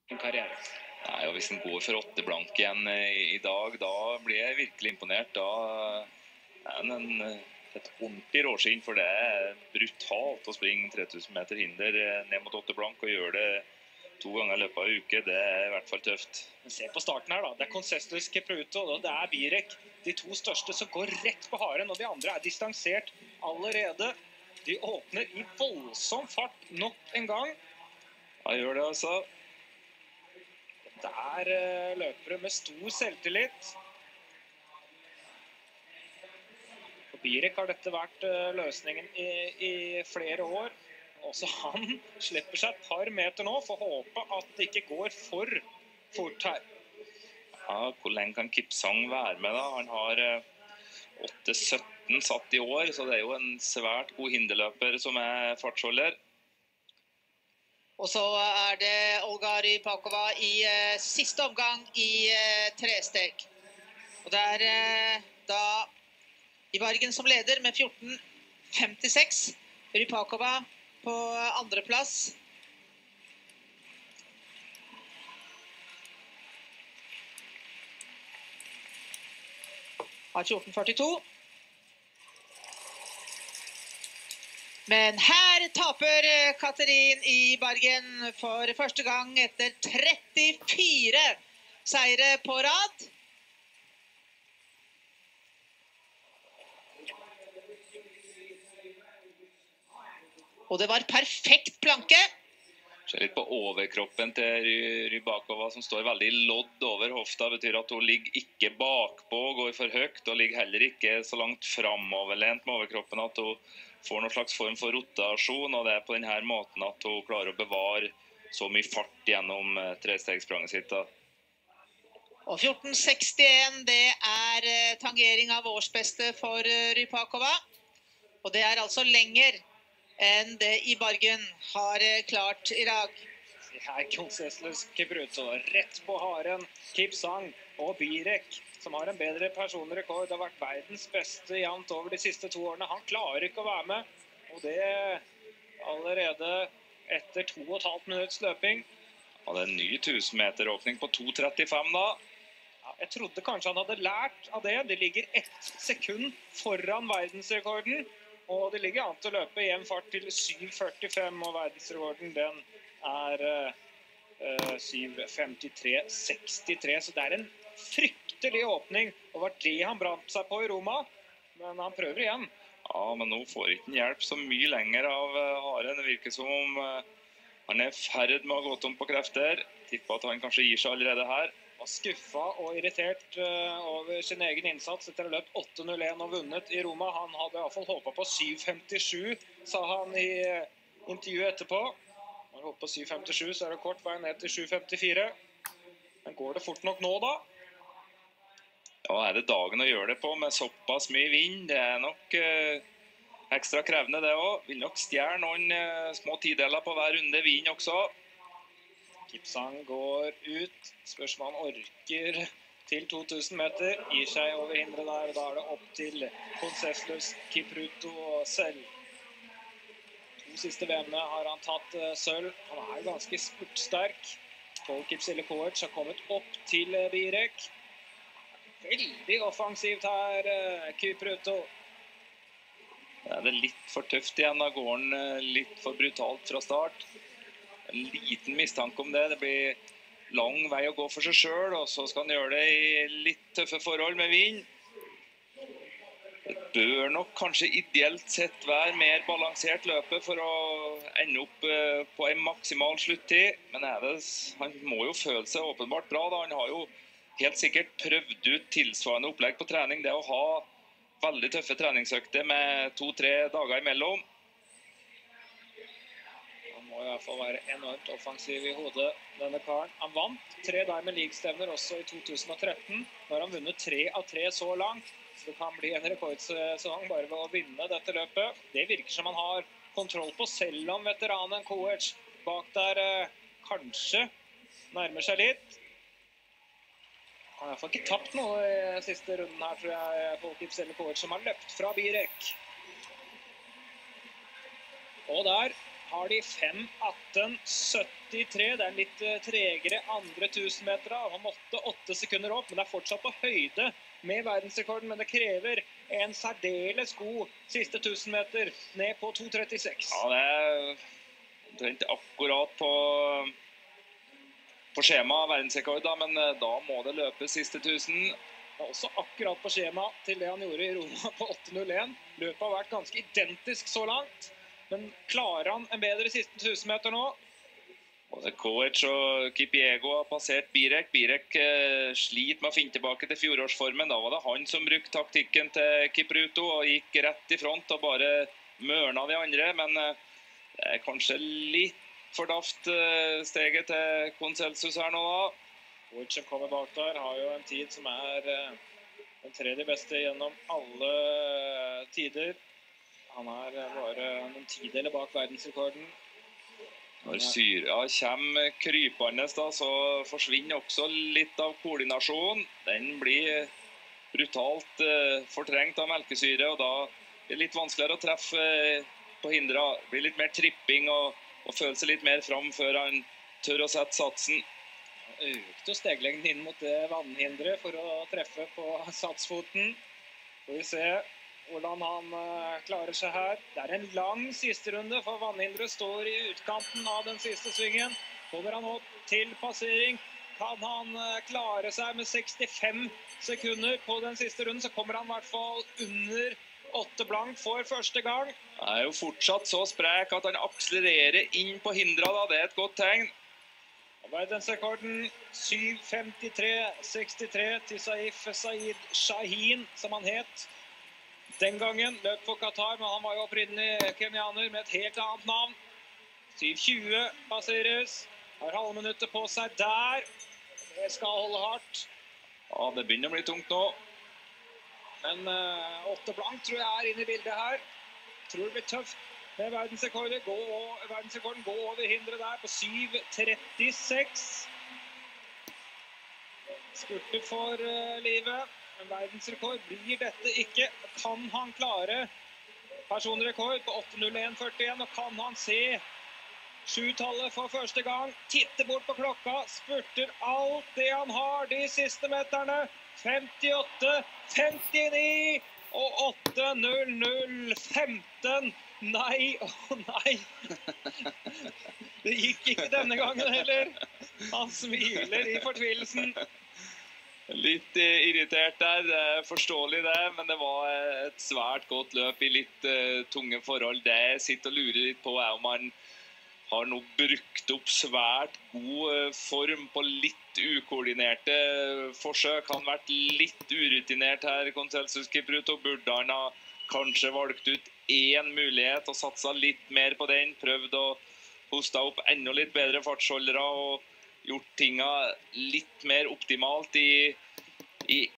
en karriere. Nei, og hvis den går for 8 blank igjen i dag, da blir jeg virkelig imponert. Da er den et ordentlig råskinn, for det er brutalt å springe 3000 meter hinder ned mot 8 blank og gjøre det 2 ganger i løpet av en uke. Det er i hvert fall tøft. Men se på starten her da, det er Concestus, Kipruto og det er Birek. De to største som går rett på haren, og de andre er distansert allerede. De åpner i voldsom fart nok en gang. Ja, gjør det altså. Det er løpere med stor selvtillit. For Birek har dette vært løsningen i flere år. Også han slipper seg et par meter nå, for å håpe at det ikke går for fort her. Ja, hvor lenge kan Kipsang være med da? Han har 8,17 satt i år, så det er jo en svært god hinderløper som er fartsholder. Og så er det Olga Rypakova i siste omgang i tresteg. Og det er da Ibarguen som leder med 14,56. Rypakova på andreplass. Har 14,42. Men her taper Katerin Ibarguen for første gang etter 34 seire på rad. Og det var perfekt planke. Ser litt på overkroppen til Rybakova som står veldig lodd over hofta. Det betyr at hun ligger ikke bakpå og går for høyt, og ligger heller ikke så langt framoverlent med overkroppen at hun får noen slags form for rotasjon, og det er på denne måten at hun klarer å bevare så mye fart gjennom trestegsspranget sitt da. Og 14,61, det er tangering av årsbeste for Rypakova. Og det er altså lenger enn det Ibarguen har klart i dag. Her Concestus, Kipruto, rett på haren. Kipsang og Birek, som har en bedre personrekord, har vært verdens beste jevnt over de siste 2 årene. Han klarer ikke å være med, og det allerede etter 2,5 minutts løping. Og det er en ny 1000 meter åpning på 2,35 da. Ja, jeg trodde kanskje han hadde lært av det. Det ligger 1 sekund foran verdensrekorden. Og det ligger an til å løpe i en fart til 7,45, og verdensrekorden den er 7,53,63. Så det er en fryktelig åpning, og var det han brant seg på i Roma. Men han prøver igjen. Ja, men nå får ikke han hjelp så mye lenger av haren. Det virker som om han er i ferd med å gå tom på krefter. Tipper at han kanskje gir seg allerede her. Var skuffa og irritert over sin egen innsats etter å ha løpt 8,01 og vunnet i Roma. Han hadde i hvert fall håpet på 7,57, sa han i intervjuet etterpå. Når han håper på 7,57, så er det kort vei ned til 7,54. Men går det fort nok nå da? Ja, er det dagen å gjøre det på med såpass mye vind? Det er nok ekstra krevende det også. Vil nok stjerne noen små tideler på hver runde vind også. Kipsang går ut, spørs om han orker til 2000 meter, gir seg over hindret der, og da er det opp til Concestus, Kipruto og selv. 2 siste VM-ene har han tatt sølv, han er ganske spurtsterk. Polkips eller Kovac har kommet opp til Birek. Veldig offensivt her, Kipruto. Ja, det er litt for tøft igjen, da går han litt for brutalt fra start. En liten mistanke om det. Det blir lang vei å gå for seg selv, og så skal han gjøre det i litt tøffe forhold med vind. Det bør nok kanskje ideelt sett være mer balansert løpet for å ende opp på en maksimal sluttid. Men han må jo føle seg åpenbart bra da. Han har jo helt sikkert prøvd ut tilsvarende opplegg på trening. Det å ha veldig tøffe treningsøkter med 2-3 dager imellom. Må i hvert fall være enormt offensiv i hodet, denne karen. Han vant 3 Diamond League-stevner også i 2013. Nå har han vunnet 3 av 3 så langt, så det kan bli en rekordsesong bare ved å vinne dette løpet. Det virker som han har kontroll på, selv om veteranen Kovac bak der kanskje nærmer seg litt. Han har i hvert fall ikke tapt noe i siste runden her, tror jeg, Polkips eller Kovac, som har løpt fra Birek. Og der har de 5:18,73. Det er en litt tregere andre 1000 meter. Han måtte 8 sekunder opp, men det er fortsatt på høyde med verdensrekorden. Men det krever en særdeles god siste 1000 meter ned på 2:36. Ja, det er omtrent akkurat på skjema verdensrekord, da, men da må det løpe siste 1000. Det er også akkurat på skjema til det han gjorde i Roma på 8:01. Løpet har vært ganske identisk så langt, men klarer han en bedre siste 1000 meter nå? Både Koech og Kipyego har passert Birek. Birek sliter med å finne tilbake til fjorårsformen. Da var det han som brukte taktikken til Kipruto og gikk rett i front og bare mørna de andre, men det er kanskje litt for daft steget til Conselsus her nå da. Koech som kommer bak der har jo en tid som er den tredje beste gjennom alle tider. Han er bare noen tideler bak verdensrekorden. Når syra kommer krypende da, så forsvinner også litt av koordinasjonen. Den blir brutalt fortrengt av melkesyre, og da blir det litt vanskeligere å treffe på hindra. Det blir litt mer tripping og føle seg litt mer fram før han tør å sette satsen. Han økte steglengden inn mot det vannhindret for å treffe på satsfoten. Får vi se hvordan han klarer seg her. Det er en lang siste runde, for vannhindret står i utkanten av den siste svingen. Kommer han opp til passering. Kan han klare seg med 65 sekunder på den siste runden, så kommer han i hvert fall under 8 blank for første gang. Han er jo fortsatt så sprek at han akselererer inn på hindra da. Det er et godt tegn. Verdensrekorden 7:53,63 til Saif Said Shahin, som han het den gangen. Løp for Qatar, men han var jo opprinnelig kenyaner med et helt annet navn. 7:20 passeres. Har halvminuttet på seg der. Det skal holde hardt. Ja, det begynner å bli tungt nå. Men 8 blank tror jeg er inne i bildet her. Tror det blir tøft med verdensrekorden. Verdensrekorden går over hindret der på 7:36. Spurter for livet. Men verdensrekord blir dette ikke. Kan han klare personrekord på 8:01,41? Og kan han se 7-tallet for første gang? Titter bort på klokka. Spurter alt det han har de siste meterne. 58, 59 og 8:00,15. Nei og nei. Det gikk ikke denne gangen heller. Han smiler i fortvilelsen. Litt irritert der, det er forståelig det, men det var et svært godt løp i litt tunge forhold. Det jeg sitter og lurer litt på er om han har nå brukt opp svært god form på litt ukoordinerte forsøk. Han har vært litt urutinert her, Conselsus Kipruto. Burde han ha kanskje valgt ut én mulighet og satsa litt mer på den, prøvd å hoste opp enda litt bedre fartsholdere og gjort tinga litt mer optimalt i